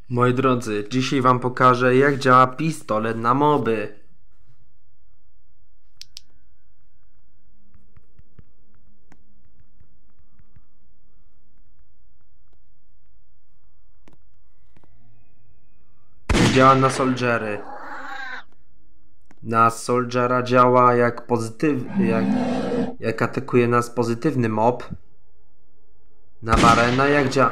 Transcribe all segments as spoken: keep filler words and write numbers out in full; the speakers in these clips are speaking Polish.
Moi drodzy, dzisiaj wam pokażę, jak działa pistolet na moby. Jak działa na Soldiery. Na Soldiera działa jak pozytywny, jak, jak atakuje nas pozytywny mob. Na Barena jak działa...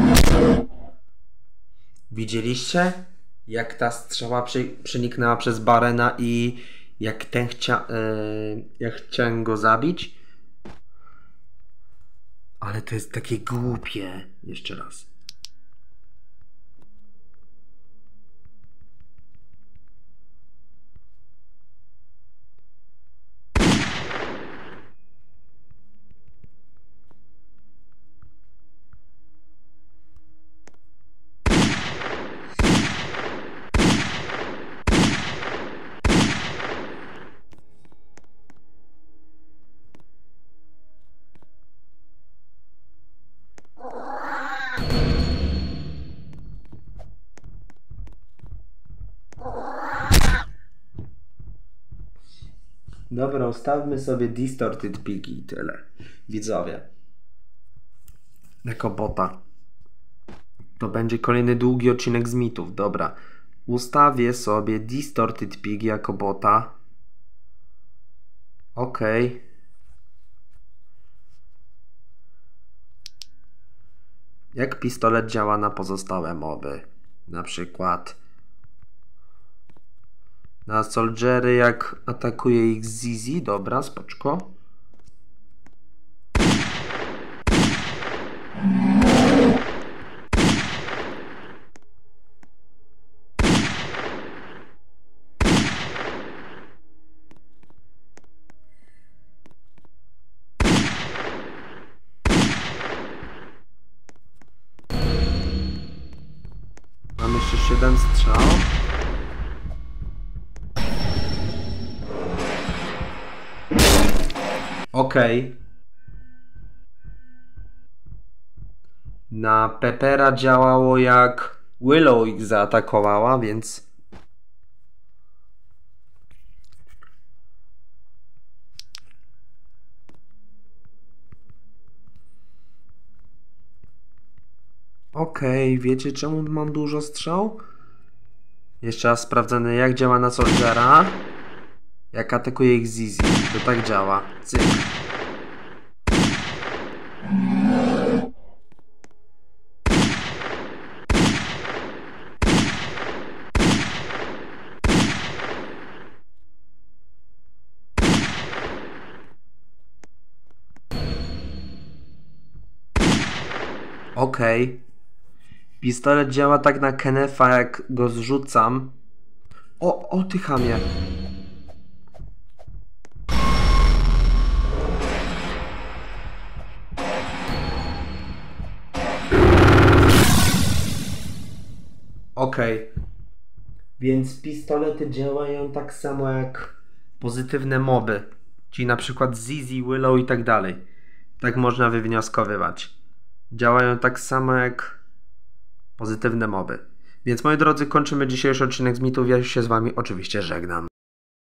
Widzieliście? Jak ta strzała przy, przeniknęła przez Barena i jak ten chcia, yy, jak chciałem go zabić? Ale to jest takie głupie. Jeszcze raz. Dobra, ustawmy sobie Distorted Pigi i tyle. Widzowie. Jako bota. To będzie kolejny długi odcinek z mitów. Dobra. Ustawię sobie Distorted Pigi jako bota. Ok. Jak pistolet działa na pozostałe moby? Na przykład na Soldiery, jak atakuje ich Zizi. Dobra, spoczko. Mam jeszcze siedem strzał. Okej. Okay. Na Peppera działało jak Willow ich zaatakowała, więc... Okej, okay. Wiecie czemu mam dużo strzał? Jeszcze raz sprawdzamy, jak działa na Soldiera. Jak atakuje ich Zizi. To tak działa. Cyk. Okej. Okay. Pistolet działa tak na Kennetha, jak go zrzucam. O, o ty chamie. Okej. Okay. Więc pistolety działają tak samo jak pozytywne moby. Czyli na przykład Zizi, Willow i tak dalej. Tak można wywnioskowywać. Działają tak samo jak pozytywne moby. Więc moi drodzy, kończymy dzisiejszy odcinek z mitów. Ja się z wami oczywiście żegnam.